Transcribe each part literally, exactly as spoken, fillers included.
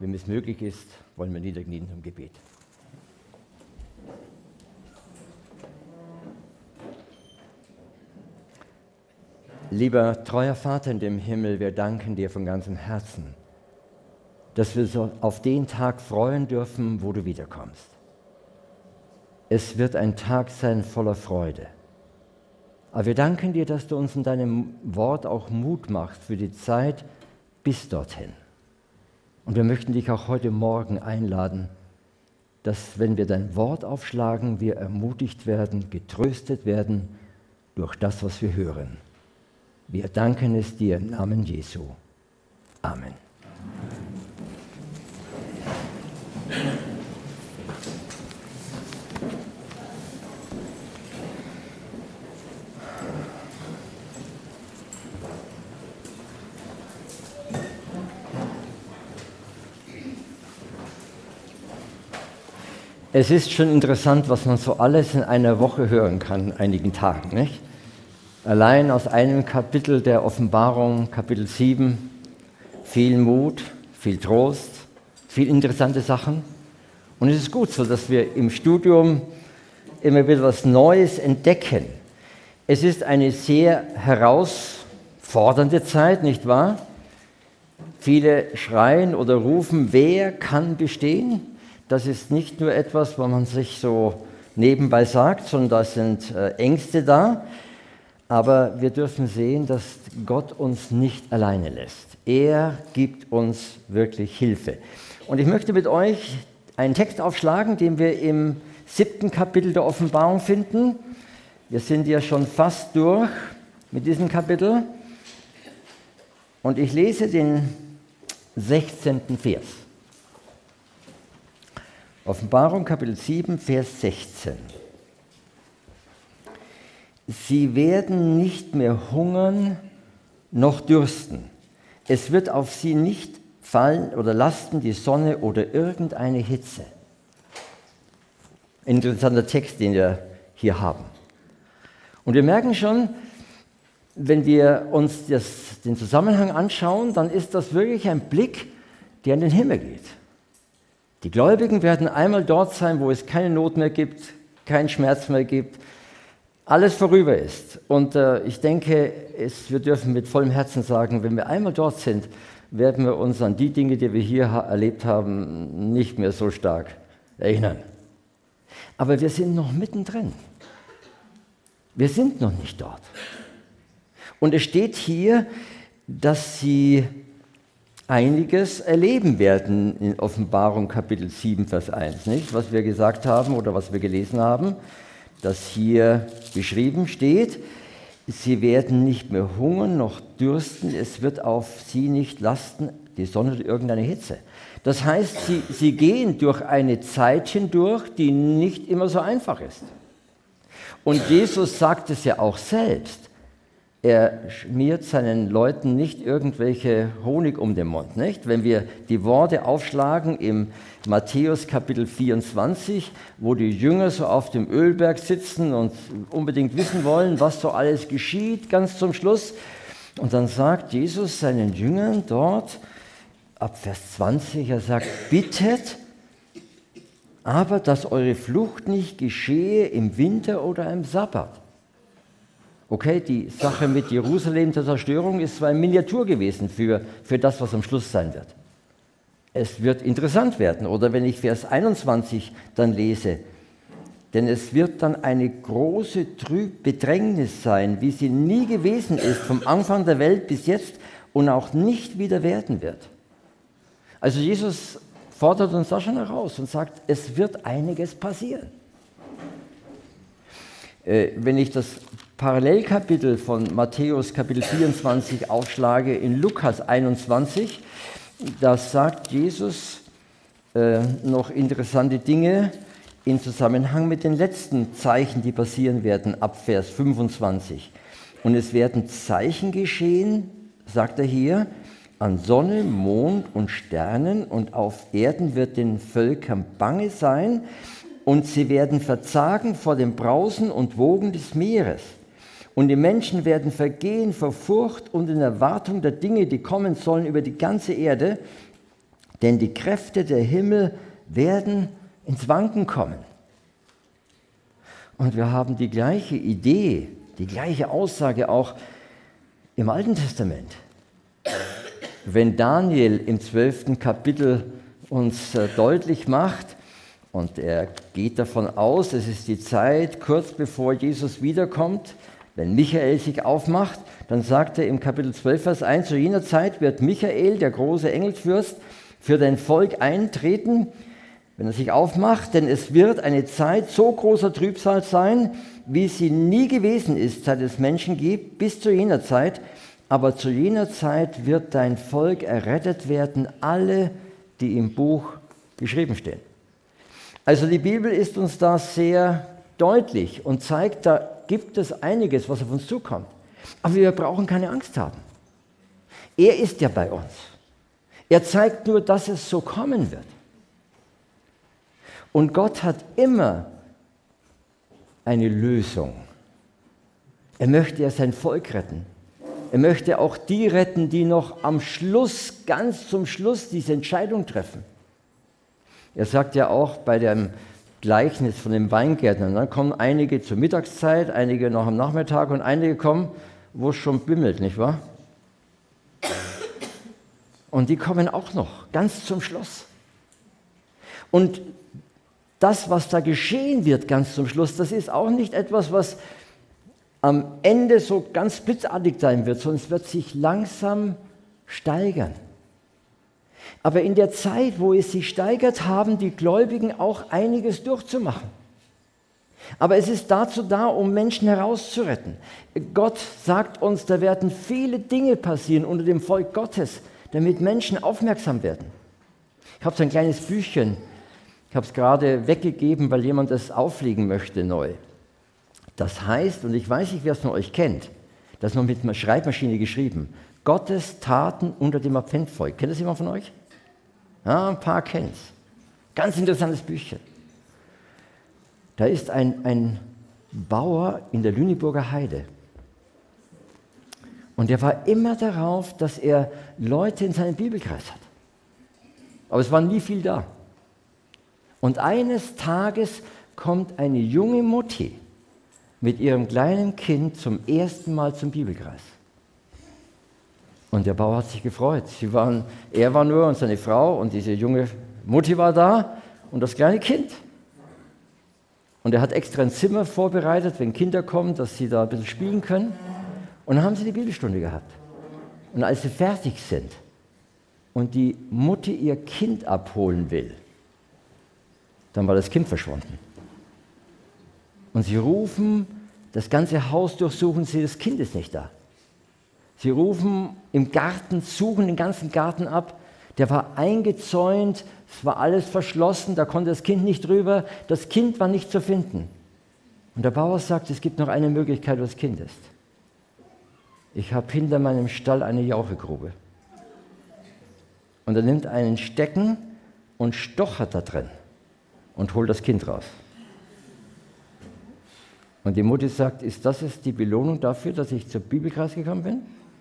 Wenn es möglich ist, wollen wir niederknien zum Gebet. Lieber treuer Vater in dem Himmel, wir danken dir von ganzem Herzen, dass wir so auf den Tag freuen dürfen, wo du wiederkommst. Es wird ein Tag sein voller Freude. Aber wir danken dir, dass du uns in deinem Wort auch Mut machst für die Zeit bis dorthin. Und wir möchten dich auch heute Morgen einladen, dass, wenn wir dein Wort aufschlagen, wir ermutigt werden, getröstet werden durch das, was wir hören. Wir danken es dir im Namen Jesu. Amen. Es ist schon interessant, was man so alles in einer Woche hören kann, in einigen Tagen, nicht? Allein aus einem Kapitel der Offenbarung, Kapitel sieben, viel Mut, viel Trost, viel interessante Sachen. Und es ist gut so, dass wir im Studium immer wieder was Neues entdecken. Es ist eine sehr herausfordernde Zeit, nicht wahr? Viele schreien oder rufen, wer kann bestehen? Das ist nicht nur etwas, was man sich so nebenbei sagt, sondern da sind äh, Ängste da. Aber wir dürfen sehen, dass Gott uns nicht alleine lässt. Er gibt uns wirklich Hilfe. Und ich möchte mit euch einen Text aufschlagen, den wir im siebten Kapitel der Offenbarung finden. Wir sind ja schon fast durch mit diesem Kapitel. Und ich lese den sechzehnten Vers. Offenbarung Kapitel sieben, Vers sechzehn. Sie werden nicht mehr hungern noch dürsten. Es wird auf sie nicht fallen oder lasten die Sonne oder irgendeine Hitze. Interessanter Text, den wir hier haben. Und wir merken schon, wenn wir uns das, den Zusammenhang anschauen, dann ist das wirklich ein Blick, der in den Himmel geht. Die Gläubigen werden einmal dort sein, wo es keine Not mehr gibt, keinen Schmerz mehr gibt, alles vorüber ist. Und äh, ich denke, es, wir dürfen mit vollem Herzen sagen, wenn wir einmal dort sind, werden wir uns an die Dinge, die wir hier ha- erlebt haben, nicht mehr so stark erinnern. Aber wir sind noch mittendrin. Wir sind noch nicht dort. Und es steht hier, dass sie einiges erleben werden in Offenbarung Kapitel sieben, Vers eins, nicht? Was wir gesagt haben oder was wir gelesen haben, dass hier beschrieben steht, sie werden nicht mehr hungern noch dürsten, es wird auf sie nicht lasten, die Sonne oder irgendeine Hitze. Das heißt, sie, sie gehen durch eine Zeit hindurch, die nicht immer so einfach ist. Und Jesus sagt es ja auch selbst. Er schmiert seinen Leuten nicht irgendwelche Honig um den Mund, nicht? Wenn wir die Worte aufschlagen im Matthäus Kapitel vierundzwanzig, wo die Jünger so auf dem Ölberg sitzen und unbedingt wissen wollen, was so alles geschieht, ganz zum Schluss. Und dann sagt Jesus seinen Jüngern dort, ab Vers zwanzig, er sagt, bittet, aber dass eure Flucht nicht geschehe im Winter oder im Sabbat. Okay, die Sache mit Jerusalem der Zerstörung ist zwar eine Miniatur gewesen für, für das, was am Schluss sein wird. Es wird interessant werden. Oder wenn ich Vers einundzwanzig dann lese, denn es wird dann eine große Trüb Bedrängnis sein, wie sie nie gewesen ist, vom Anfang der Welt bis jetzt und auch nicht wieder werden wird. Also Jesus fordert uns da schon heraus und sagt, es wird einiges passieren. Äh, wenn ich das Parallelkapitel von Matthäus Kapitel vierundzwanzig aufschlage in Lukas einundzwanzig, da sagt Jesus äh, noch interessante Dinge im Zusammenhang mit den letzten Zeichen, die passieren werden, ab Vers fünfundzwanzig. Und es werden Zeichen geschehen, sagt er hier, an Sonne, Mond und Sternen, und auf Erden wird den Völkern bange sein, und sie werden verzagen vor dem Brausen und Wogen des Meeres. Und die Menschen werden vergehen vor Furcht und in Erwartung der Dinge, die kommen sollen über die ganze Erde. denn die Kräfte der Himmel werden ins Wanken kommen. Und wir haben die gleiche Idee, die gleiche Aussage auch im Alten Testament. Wenn Daniel im zwölften Kapitel uns äh, deutlich macht, und er geht davon aus, es ist die Zeit kurz bevor Jesus wiederkommt, wenn Michael sich aufmacht, dann sagt er im Kapitel zwölf, Vers eins, zu jener Zeit wird Michael, der große Engelsfürst, für dein Volk eintreten, wenn er sich aufmacht, denn es wird eine Zeit so großer Trübsal sein, wie sie nie gewesen ist, seit es Menschen gibt, bis zu jener Zeit. Aber zu jener Zeit wird dein Volk errettet werden, alle, die im Buch geschrieben stehen. Also die Bibel ist uns da sehr deutlich und zeigt, da gibt es einiges, was auf uns zukommt. Aber wir brauchen keine Angst haben. Er ist ja bei uns. Er zeigt nur, dass es so kommen wird. Und Gott hat immer eine Lösung. Er möchte ja sein Volk retten. Er möchte auch die retten, die noch am Schluss, ganz zum Schluss, diese Entscheidung treffen. Er sagt ja auch bei dem Gleichnis von den Weingärtnern, dann kommen einige zur Mittagszeit, einige noch am Nachmittag und einige kommen, wo es schon bimmelt, nicht wahr? Und die kommen auch noch, ganz zum Schluss. Und das, was da geschehen wird, ganz zum Schluss, das ist auch nicht etwas, was am Ende so ganz blitzartig sein wird, sondern es wird sich langsam steigern. Aber in der Zeit, wo es sich steigert, haben die Gläubigen auch einiges durchzumachen. Aber es ist dazu da, um Menschen herauszuretten. Gott sagt uns, da werden viele Dinge passieren unter dem Volk Gottes, damit Menschen aufmerksam werden. Ich habe so ein kleines Büchchen, ich habe es gerade weggegeben, weil jemand es auflegen möchte neu. Das heißt, und ich weiß nicht, wer es von euch kennt, das ist noch mit einer Schreibmaschine geschrieben, Gottes Taten unter dem Adventvolk. Kennt das jemand von euch? Ja, ein paar kennen es. Ganz interessantes Büchchen. Da ist ein, ein Bauer in der Lüneburger Heide. Und der war immer darauf, dass er Leute in seinem Bibelkreis hat. Aber es war nie viel da. Und eines Tages kommt eine junge Mutti mit ihrem kleinen Kind zum ersten Mal zum Bibelkreis. Und der Bauer hat sich gefreut. Sie waren, er war nur und seine Frau und diese junge Mutti war da und das kleine Kind. Und er hat extra ein Zimmer vorbereitet, wenn Kinder kommen, dass sie da ein bisschen spielen können. Und dann haben sie die Bibelstunde gehabt. Und als sie fertig sind und die Mutti ihr Kind abholen will, dann war das Kind verschwunden. Und sie rufen, das ganze Haus durchsuchen sie, das Kind ist nicht da. Sie rufen im Garten, suchen den ganzen Garten ab. Der war eingezäunt, es war alles verschlossen, da konnte das Kind nicht drüber. Das Kind war nicht zu finden. Und der Bauer sagt, es gibt noch eine Möglichkeit, wo das Kind ist. Ich habe hinter meinem Stall eine Jauchegrube. Und er nimmt einen Stecken und stochert da drin und holt das Kind raus. Und die Mutti sagt, ist das jetzt die Belohnung dafür, dass ich zur Bibelkreis gekommen bin?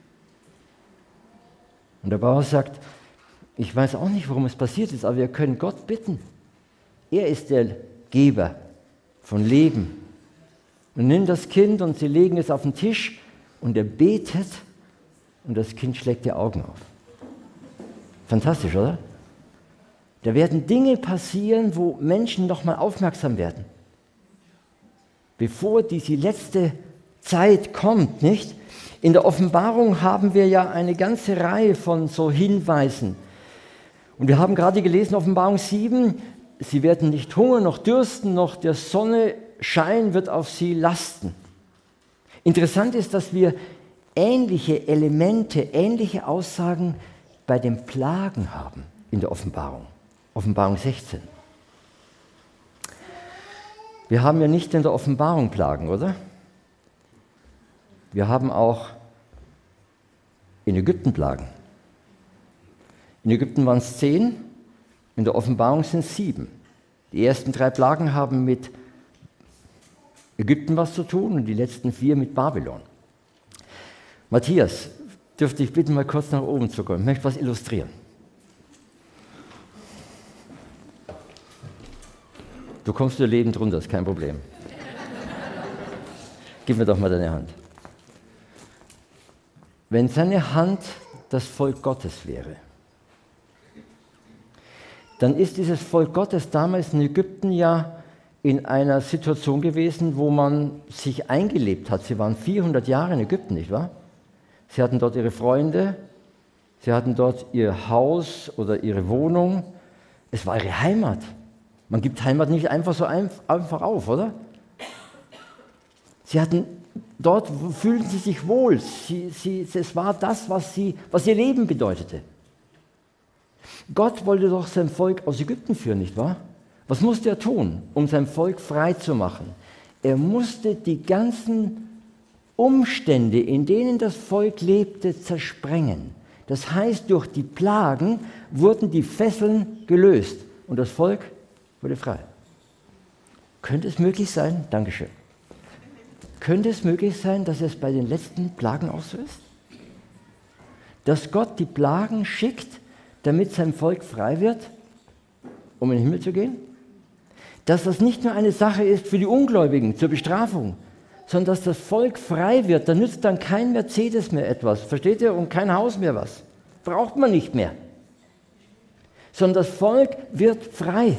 Und der Bauer sagt, ich weiß auch nicht, warum es passiert ist, aber wir können Gott bitten. Er ist der Geber von Leben. Und nimmt das Kind und sie legen es auf den Tisch und er betet und das Kind schlägt die Augen auf. Fantastisch, oder? Da werden Dinge passieren, wo Menschen nochmal aufmerksam werden. Bevor diese letzte Zeit kommt, nicht? In der Offenbarung haben wir ja eine ganze Reihe von so Hinweisen. Und wir haben gerade gelesen, Offenbarung sieben, sie werden nicht hungern noch dürsten, noch der Sonne Schein wird auf sie lasten. Interessant ist, dass wir ähnliche Elemente, ähnliche Aussagen bei den Plagen haben in der Offenbarung. Offenbarung sechzehn. Wir haben ja nicht in der Offenbarung Plagen, oder? Wir haben auch in Ägypten Plagen. In Ägypten waren es zehn, in der Offenbarung sind es sieben. Die ersten drei Plagen haben mit Ägypten was zu tun und die letzten vier mit Babylon. Matthias, dürfte ich bitten, mal kurz nach oben zu kommen. Ich möchte was illustrieren. Du kommst dir lebend runter, ist kein Problem. Gib mir doch mal deine Hand. Wenn seine Hand das Volk Gottes wäre, dann ist dieses Volk Gottes damals in Ägypten ja in einer Situation gewesen, wo man sich eingelebt hat. Sie waren vierhundert Jahre in Ägypten, nicht wahr? Sie hatten dort ihre Freunde, sie hatten dort ihr Haus oder ihre Wohnung. Es war ihre Heimat. Man gibt Heimat nicht einfach so einfach auf, oder? Sie hatten, dort fühlten sie sich wohl. Sie, sie, es war das, was, sie, was ihr Leben bedeutete. Gott wollte doch sein Volk aus Ägypten führen, nicht wahr? Was musste er tun, um sein Volk frei zu machen? Er musste die ganzen Umstände, in denen das Volk lebte, zersprengen. Das heißt, durch die Plagen wurden die Fesseln gelöst und das Volk wurde frei. Könnte es möglich sein? Dankeschön. Könnte es möglich sein, dass es bei den letzten Plagen auch so ist? Dass Gott die Plagen schickt, damit sein Volk frei wird, um in den Himmel zu gehen? Dass das nicht nur eine Sache ist für die Ungläubigen zur Bestrafung, sondern dass das Volk frei wird. Da nützt dann kein Mercedes mehr etwas, versteht ihr? Und kein Haus mehr was. Braucht man nicht mehr. Sondern das Volk wird frei.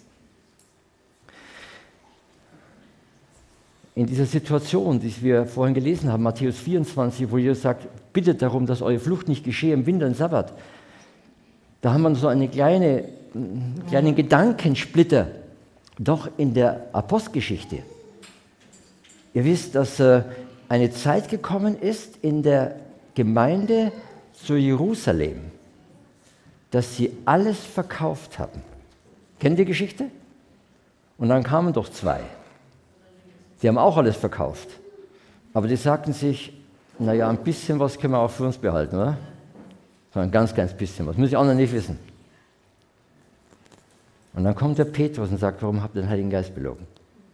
In dieser Situation, die wir vorhin gelesen haben, Matthäus vierundzwanzig, wo Jesus sagt, bittet darum, dass eure Flucht nicht geschehe im Winter und Sabbat. Da haben wir so einen kleine, kleinen Gedankensplitter, doch in der Apostelgeschichte. Ihr wisst, dass äh, eine Zeit gekommen ist in der Gemeinde zu Jerusalem, dass sie alles verkauft haben. Kennt ihr die Geschichte? Und dann kamen doch zwei. Die haben auch alles verkauft. Aber die sagten sich, naja, ein bisschen was können wir auch für uns behalten, oder? So ein ganz, ganz bisschen was. Muss ich auch noch nicht wissen. Und dann kommt der Petrus und sagt, warum habt ihr den Heiligen Geist belogen?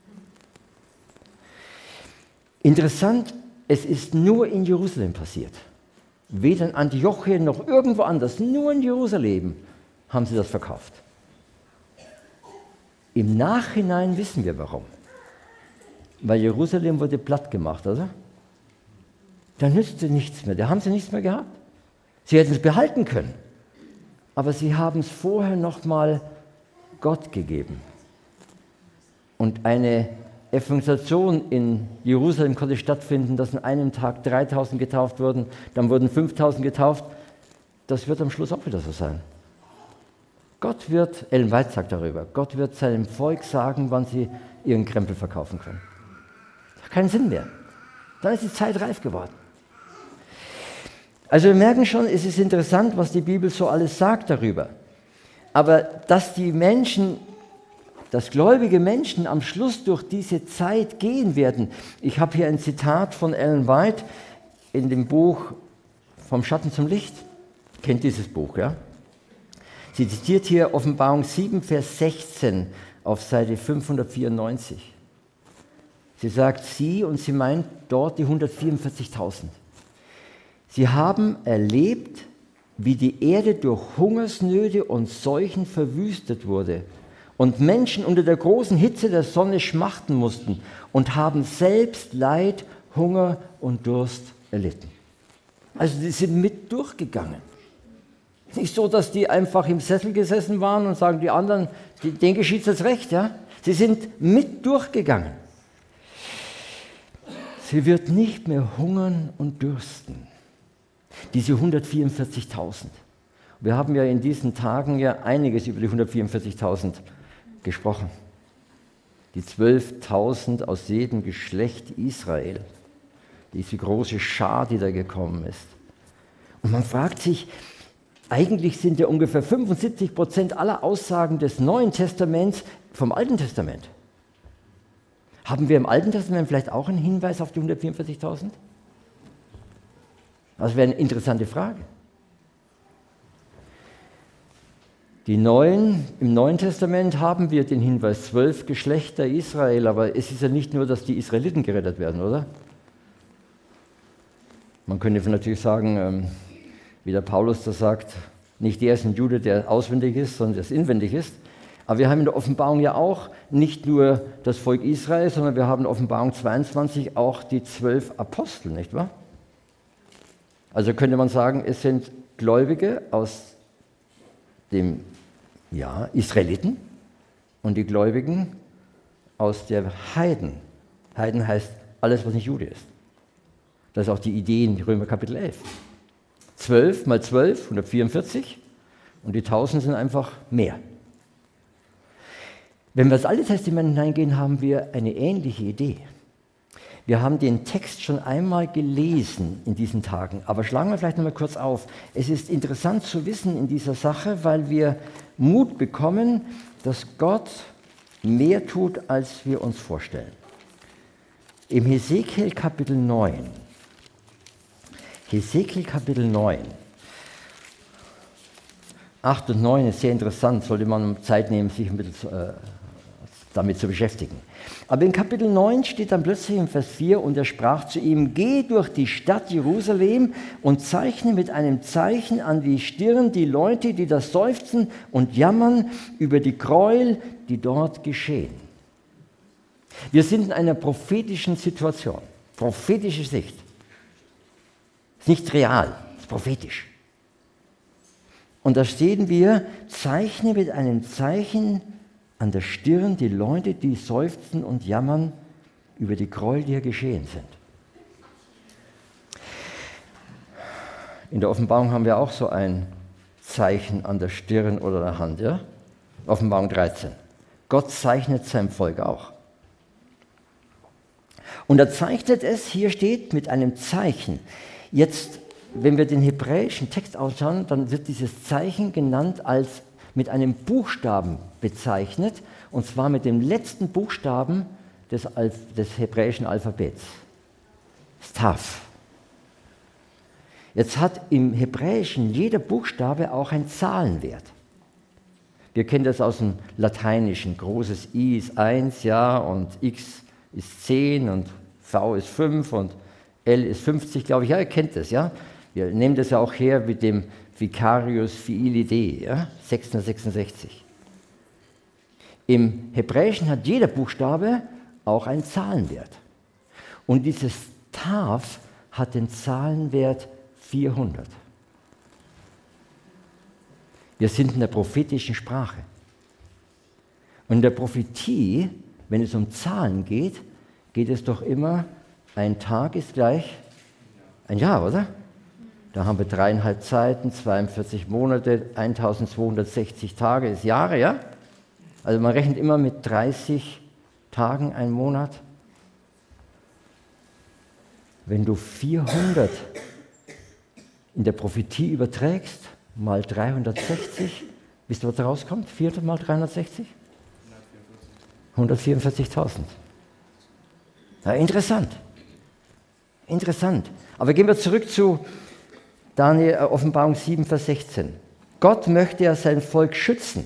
Interessant, es ist nur in Jerusalem passiert. Weder in Antiochien noch irgendwo anders, nur in Jerusalem haben sie das verkauft. Im Nachhinein wissen wir warum. Weil Jerusalem wurde platt gemacht, oder? Da nützte nichts mehr, da haben sie nichts mehr gehabt. Sie hätten es behalten können, aber sie haben es vorher noch mal Gott gegeben. Und eine Evangelisation in Jerusalem konnte stattfinden, dass an einem Tag dreitausend getauft wurden, dann wurden fünftausend getauft. Das wird am Schluss auch wieder so sein. Gott wird, Ellen White sagt darüber, Gott wird seinem Volk sagen, wann sie ihren Krempel verkaufen können. Das hat keinen Sinn mehr. Dann ist die Zeit reif geworden. Also wir merken schon, es ist interessant, was die Bibel so alles sagt darüber. Aber dass die Menschen, dass gläubige Menschen am Schluss durch diese Zeit gehen werden. Ich habe hier ein Zitat von Ellen White in dem Buch Vom Schatten zum Licht. Kennt dieses Buch, ja? Sie zitiert hier Offenbarung sieben, Vers sechzehn auf Seite fünfhundertvierundneunzig. Sie sagt, sie, und sie meint dort die hundertvierundvierzigtausend. Sie haben erlebt, wie die Erde durch Hungersnöte und Seuchen verwüstet wurde und Menschen unter der großen Hitze der Sonne schmachten mussten und haben selbst Leid, Hunger und Durst erlitten. Also die sind mit durchgegangen. Nicht so, dass die einfach im Sessel gesessen waren und sagen, die anderen, die, denen geschieht es jetzt recht. Ja? Sie sind mit durchgegangen. Sie wird nicht mehr hungern und dürsten. Diese hundertvierundvierzigtausend. Wir haben ja in diesen Tagen ja einiges über die hundertvierundvierzigtausend gesprochen. Die zwölftausend aus jedem Geschlecht Israel. Diese große Schar, die da gekommen ist. Und man fragt sich, eigentlich sind ja ungefähr fünfundsiebzig Prozent aller Aussagen des Neuen Testaments vom Alten Testament. Haben wir im Alten Testament vielleicht auch einen Hinweis auf die hundertvierundvierzigtausend? Das wäre eine interessante Frage. Die Neuen, im Neuen Testament haben wir den Hinweis, zwölf Geschlechter Israel, aber es ist ja nicht nur, dass die Israeliten gerettet werden, oder? Man könnte natürlich sagen, wie der Paulus das sagt, nicht der ist ein Jude, der auswendig ist, sondern der inwendig ist. Aber wir haben in der Offenbarung ja auch nicht nur das Volk Israel, sondern wir haben in der Offenbarung zweiundzwanzig auch die zwölf Apostel, nicht wahr? Also könnte man sagen, es sind Gläubige aus dem ja, Israeliten und die Gläubigen aus der Heiden. Heiden heißt alles, was nicht Jude ist. Das ist auch die Idee in Römer Kapitel elf. zwölf mal zwölf, hundertvierundvierzig, und die tausend sind einfach mehr. Wenn wir ins Alte Testament hineingehen, haben wir eine ähnliche Idee. Wir haben den Text schon einmal gelesen in diesen Tagen, aber schlagen wir vielleicht noch mal kurz auf. Es ist interessant zu wissen in dieser Sache, weil wir Mut bekommen, dass Gott mehr tut, als wir uns vorstellen. Im Hesekiel Kapitel neun, Hesekiel Kapitel neun, acht und neun ist sehr interessant, sollte man Zeit nehmen, sich ein bisschen äh, damit zu beschäftigen. Aber in Kapitel neun steht dann plötzlich im Vers vier, und er sprach zu ihm: Geh durch die Stadt Jerusalem und zeichne mit einem Zeichen an die Stirn die Leute, die da seufzen und jammern über die Gräuel, die dort geschehen. Wir sind in einer prophetischen Situation, prophetische Sicht. Es ist nicht real, es ist prophetisch. Und da stehen wir: Zeichne mit einem Zeichen an der Stirn die Leute, die seufzen und jammern über die Gräuel, die hier geschehen sind. In der Offenbarung haben wir auch so ein Zeichen an der Stirn oder der Hand. Ja? Offenbarung dreizehn. Gott zeichnet sein Volk auch. Und er zeichnet es, hier steht, mit einem Zeichen. Jetzt, wenn wir den hebräischen Text anschauen, dann wird dieses Zeichen genannt als mit einem Buchstaben bezeichnet, und zwar mit dem letzten Buchstaben des, Alph- des hebräischen Alphabets. Stav. Jetzt hat im Hebräischen jeder Buchstabe auch einen Zahlenwert. Wir kennen das aus dem Lateinischen. Großes I ist eins, ja, und X ist zehn und V ist fünf und L ist fünfzig, glaube ich. Ja, ihr kennt das, ja. Wir nehmen das ja auch her mit dem Vicarius Filii Dei, ja, sechshundertsechsundsechzig. Im Hebräischen hat jeder Buchstabe auch einen Zahlenwert. Und dieses Tav hat den Zahlenwert vierhundert. Wir sind in der prophetischen Sprache. Und in der Prophetie, wenn es um Zahlen geht, geht es doch immer, ein Tag ist gleich ein Jahr, oder? Da haben wir dreieinhalb Zeiten, zweiundvierzig Monate, eintausendzweihundertsechzig Tage ist Jahre, ja? Also man rechnet immer mit dreißig Tagen einen Monat. Wenn du vierhundert in der Prophetie überträgst, mal dreihundertsechzig, wisst ihr, was da rauskommt? vierhundert mal dreihundertsechzig? hundertvierundvierzigtausend. Ja, interessant. Interessant. Aber gehen wir zurück zu Daniel, äh, Offenbarung sieben, Vers sechzehn. Gott möchte ja sein Volk schützen.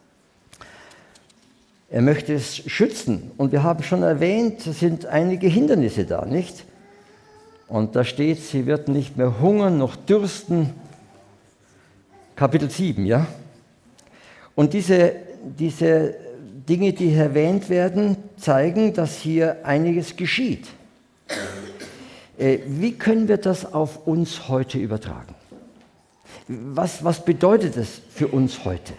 Er möchte es schützen. Und wir haben schon erwähnt, es sind einige Hindernisse da, nicht? Und da steht, sie wird nicht mehr hungern noch dürsten. Kapitel sieben, ja? Und diese, diese Dinge, die hier erwähnt werden, zeigen, dass hier einiges geschieht. Wie können wir das auf uns heute übertragen? Was, was bedeutet es für uns heute,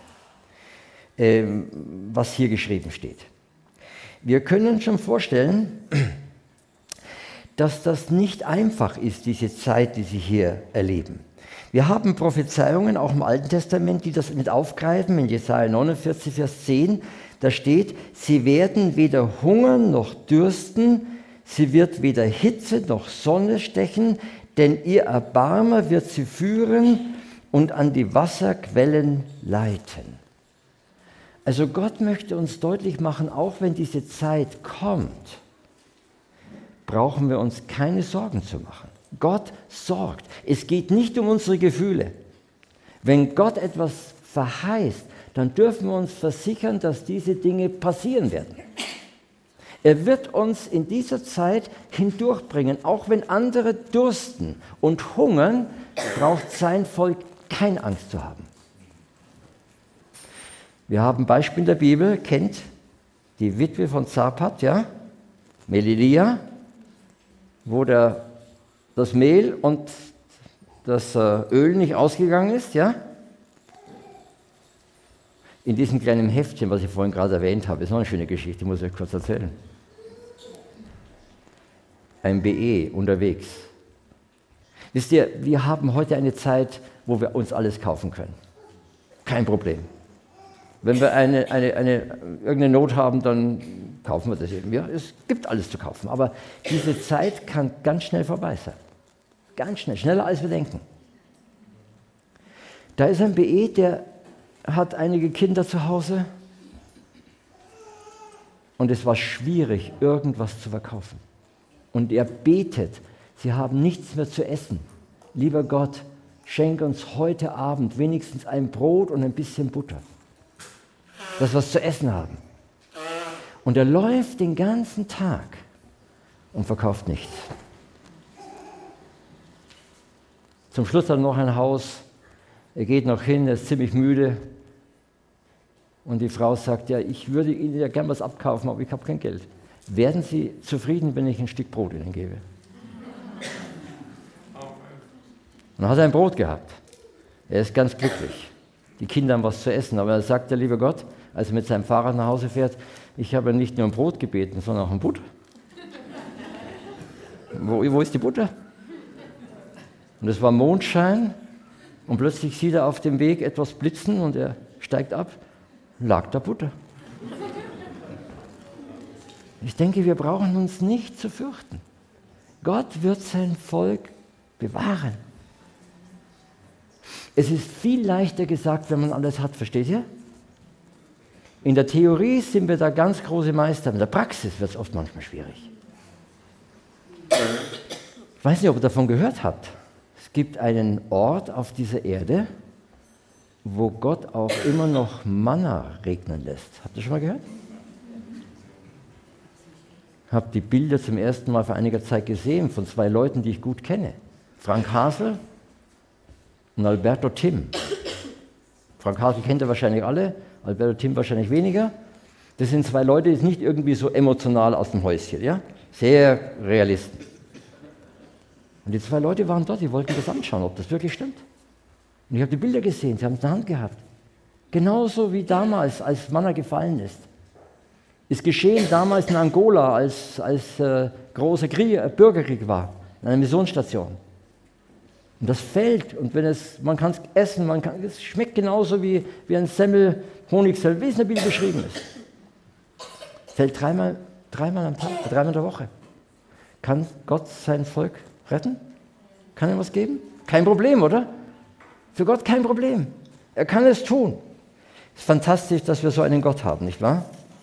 was hier geschrieben steht? Wir können uns schon vorstellen, dass das nicht einfach ist, diese Zeit, die Sie hier erleben. Wir haben Prophezeiungen auch im Alten Testament, die das mit aufgreifen. In Jesaja neunundvierzig, Vers zehn, da steht: Sie werden weder hungern noch dürsten, sie wird weder Hitze noch Sonne stechen, denn ihr Erbarmer wird sie führen und an die Wasserquellen leiten. Also Gott möchte uns deutlich machen, auch wenn diese Zeit kommt, brauchen wir uns keine Sorgen zu machen. Gott sorgt. Es geht nicht um unsere Gefühle. Wenn Gott etwas verheißt, dann dürfen wir uns versichern, dass diese Dinge passieren werden. Er wird uns in dieser Zeit hindurchbringen. Auch wenn andere dursten und hungern, braucht sein Volk keine Angst zu haben. Wir haben ein Beispiel in der Bibel, kennt die Witwe von Zapat, ja, Melilia, wo der, das Mehl und das äh, Öl nicht ausgegangen ist, ja. In diesem kleinen Heftchen, was ich vorhin gerade erwähnt habe, ist noch eine schöne Geschichte, muss ich euch kurz erzählen. Ein B E unterwegs. Wisst ihr, wir haben heute eine Zeit, wo wir uns alles kaufen können. Kein Problem. Wenn wir eine, eine, eine, irgendeine Not haben, dann kaufen wir das eben. Ja, es gibt alles zu kaufen. Aber diese Zeit kann ganz schnell vorbei sein. Ganz schnell, schneller als wir denken. Da ist ein B E, der hat einige Kinder zu Hause und es war schwierig, irgendwas zu verkaufen. Und er betet, sie haben nichts mehr zu essen. Lieber Gott, schenke uns heute Abend wenigstens ein Brot und ein bisschen Butter, dass wir was zu essen haben. Und er läuft den ganzen Tag und verkauft nichts. Zum Schluss hat er noch ein Haus, er geht noch hin, er ist ziemlich müde. Und die Frau sagt, ja, ich würde Ihnen ja gern was abkaufen, aber ich habe kein Geld. Werden Sie zufrieden, wenn ich ein Stück Brot Ihnen gebe? Und dann hat er ein Brot gehabt. Er ist ganz glücklich. Die Kinder haben was zu essen, aber er sagt, der liebe Gott, als er mit seinem Fahrrad nach Hause fährt, ich habe nicht nur um Brot gebeten, sondern auch um Butter. Wo, wo ist die Butter? Und es war Mondschein und plötzlich sieht er auf dem Weg etwas blitzen und er steigt ab, lag da Butter. Ich denke, wir brauchen uns nicht zu fürchten. Gott wird sein Volk bewahren. Es ist viel leichter gesagt, wenn man alles hat, versteht ihr? In der Theorie sind wir da ganz große Meister, in der Praxis wird es oft manchmal schwierig. Ich weiß nicht, ob ihr davon gehört habt. Es gibt einen Ort auf dieser Erde, wo Gott auch immer noch Manna regnen lässt. Habt ihr schon mal gehört? Ich habe die Bilder zum ersten Mal vor einiger Zeit gesehen von zwei Leuten, die ich gut kenne. Frank Hasel und Alberto Tim. Frank Hasel kennt ihr wahrscheinlich alle, Alberto Tim wahrscheinlich weniger. Das sind zwei Leute, die sind nicht irgendwie so emotional aus dem Häuschen, ja? Sehr Realisten. Und die zwei Leute waren dort, die wollten das anschauen, ob das wirklich stimmt. Und ich habe die Bilder gesehen, sie haben es in der Hand gehabt. Genauso wie damals, als Manna gefallen ist. Ist geschehen damals in Angola, als, als äh, großer Krieg, äh, Bürgerkrieg war, in einer Missionsstation. Und das fällt, und wenn es, man kann es essen, man kann, es schmeckt genauso wie, wie ein Semmel, Honigsemmel, wie es in der Bibel beschrieben ist. Fällt dreimal, dreimal am Tag, dreimal in der Woche. Kann Gott sein Volk retten? Kann er was geben? Kein Problem, oder? Für Gott kein Problem. Er kann es tun. Es ist fantastisch, dass wir so einen Gott haben, nicht wahr?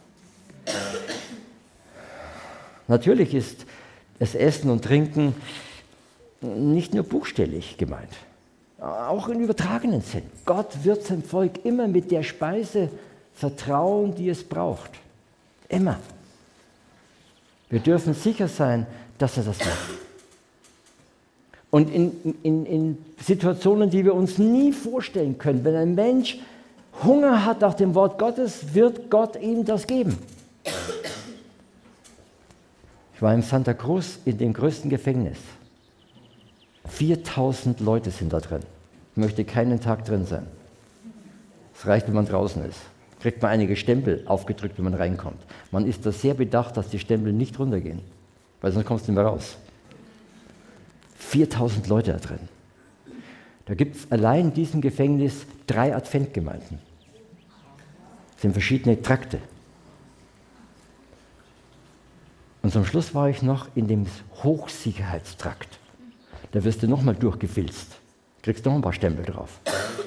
Natürlich ist das Essen und Trinken nicht nur buchstäblich gemeint, auch im übertragenen Sinn. Gott wird sein Volk immer mit der Speise vertrauen, die es braucht. Immer. Wir dürfen sicher sein, dass er das macht. Und in, in, in Situationen, die wir uns nie vorstellen können, wenn ein Mensch Hunger hat nach dem Wort Gottes, wird Gott ihm das geben. Ich war in Santa Cruz in dem größten Gefängnis. viertausend Leute sind da drin. Ich möchte keinen Tag drin sein. Es reicht, wenn man draußen ist. Kriegt man einige Stempel aufgedrückt, wenn man reinkommt. Man ist da sehr bedacht, dass die Stempel nicht runtergehen, weil sonst kommst du nicht mehr raus. viertausend Leute da drin. Da gibt es allein in diesem Gefängnis drei Adventgemeinden. Das sind verschiedene Trakte. Und zum Schluss war ich noch in dem Hochsicherheitstrakt. Da wirst du nochmal durchgefilzt. Kriegst noch ein paar Stempel drauf.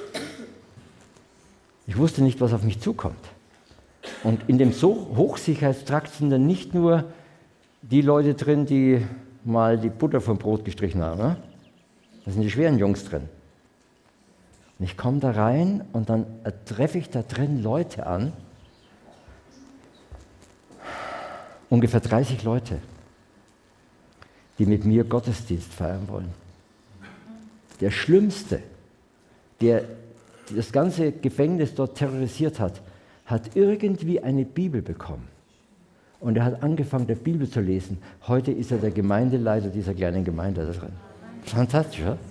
Ich wusste nicht, was auf mich zukommt. Und in dem so Hochsicherheitstrakt sind dann nicht nur die Leute drin, die mal die Butter vom Brot gestrichen haben. Ne? Da sind die schweren Jungs drin. Und ich komme da rein und dann treffe ich da drin Leute an, ungefähr dreißig Leute, die mit mir Gottesdienst feiern wollen. Der Schlimmste, der das ganze Gefängnis dort terrorisiert hat, hat irgendwie eine Bibel bekommen. Und er hat angefangen, die Bibel zu lesen. Heute ist er der Gemeindeleiter dieser kleinen Gemeinde da drin. Fantastisch, oder?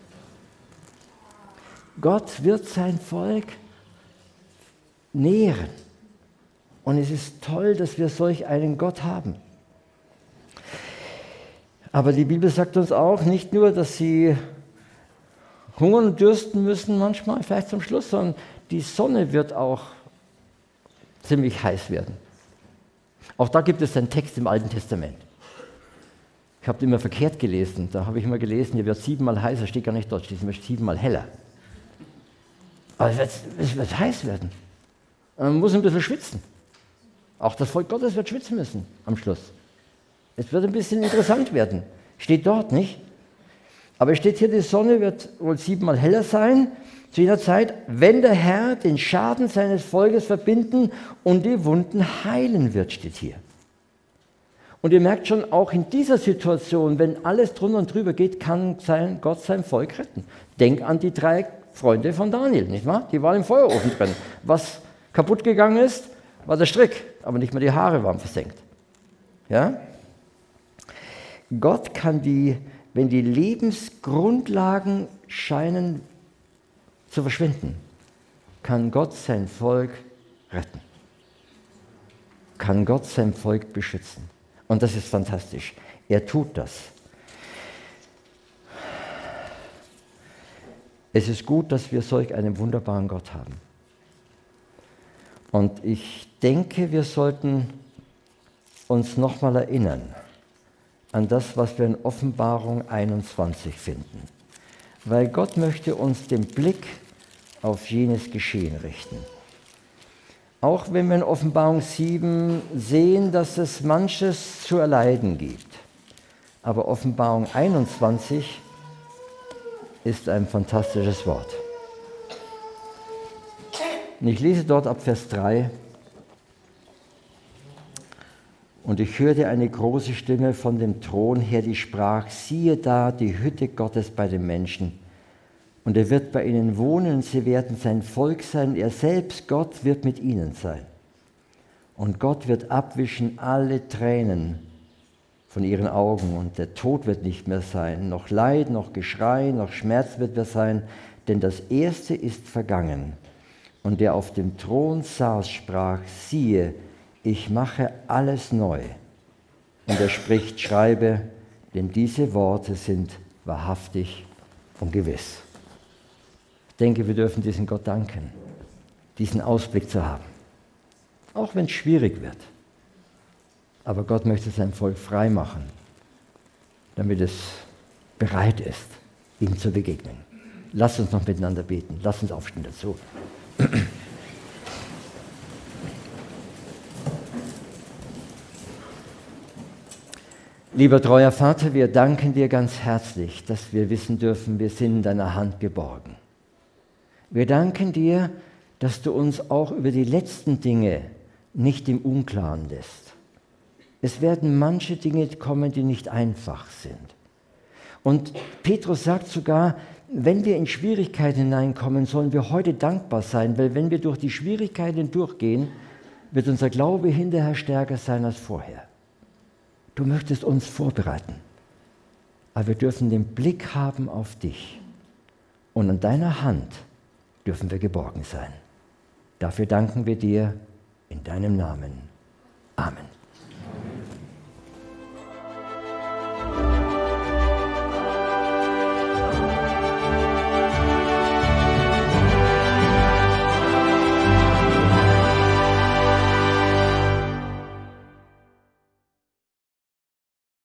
Gott wird sein Volk nähren. Und es ist toll, dass wir solch einen Gott haben. Aber die Bibel sagt uns auch nicht nur, dass sie hungern und dürsten müssen manchmal, vielleicht zum Schluss, sondern die Sonne wird auch ziemlich heiß werden. Auch da gibt es einen Text im Alten Testament. Ich habe den immer verkehrt gelesen. Da habe ich immer gelesen, hier wird siebenmal heißer, steht gar nicht dort, steht siebenmal heller. Aber es wird, es wird heiß werden. Man muss ein bisschen schwitzen. Auch das Volk Gottes wird schwitzen müssen am Schluss. Es wird ein bisschen interessant werden. Steht dort, nicht? Aber es steht hier, die Sonne wird wohl siebenmal heller sein, zu jener Zeit, wenn der Herr den Schaden seines Volkes verbinden und die Wunden heilen wird, steht hier. Und ihr merkt schon, auch in dieser Situation, wenn alles drunter und drüber geht, kann sein, Gott sein Volk retten. Denk an die drei Freunde von Daniel, nicht wahr? Die waren im Feuerofen drin. Was kaputt gegangen ist, war der Strick, aber nicht mehr die Haare waren versenkt. Ja? Gott kann die, wenn die Lebensgrundlagen scheinen zu verschwinden, kann Gott sein Volk retten. Kann Gott sein Volk beschützen. Und das ist fantastisch. Er tut das. Es ist gut, dass wir solch einen wunderbaren Gott haben. Und ich denke, wir sollten uns nochmal erinnern an das, was wir in Offenbarung einundzwanzig finden. Weil Gott möchte uns den Blick auf jenes Geschehen richten. Auch wenn wir in Offenbarung sieben sehen, dass es manches zu erleiden gibt. Aber Offenbarung einundzwanzig ist ein fantastisches Wort. Und ich lese dort ab Vers drei. Und ich hörte eine große Stimme von dem Thron her, die sprach, siehe da, die Hütte Gottes bei den Menschen. Und er wird bei ihnen wohnen und sie werden sein Volk sein. Er selbst, Gott, wird mit ihnen sein. Und Gott wird abwischen alle Tränen von ihren Augen. Und der Tod wird nicht mehr sein. Noch Leid, noch Geschrei, noch Schmerz wird mehr sein. Denn das Erste ist vergangen. Und der auf dem Thron saß, sprach, siehe, ich mache alles neu. Und er spricht, schreibe, denn diese Worte sind wahrhaftig und gewiss. Ich denke, wir dürfen diesem Gott danken, diesen Ausblick zu haben. Auch wenn es schwierig wird. Aber Gott möchte sein Volk frei machen, damit es bereit ist, ihm zu begegnen. Lasst uns noch miteinander beten. Lasst uns aufstehen dazu. Lieber treuer Vater, wir danken dir ganz herzlich, dass wir wissen dürfen, wir sind in deiner Hand geborgen. Wir danken dir, dass du uns auch über die letzten Dinge nicht im Unklaren lässt. Es werden manche Dinge kommen, die nicht einfach sind. Und Petrus sagt sogar, wenn wir in Schwierigkeiten hineinkommen, sollen wir heute dankbar sein, weil wenn wir durch die Schwierigkeiten durchgehen, wird unser Glaube hinterher stärker sein als vorher. Du möchtest uns vorbereiten, aber wir dürfen den Blick haben auf dich und an deiner Hand dürfen wir geborgen sein. Dafür danken wir dir in deinem Namen. Amen.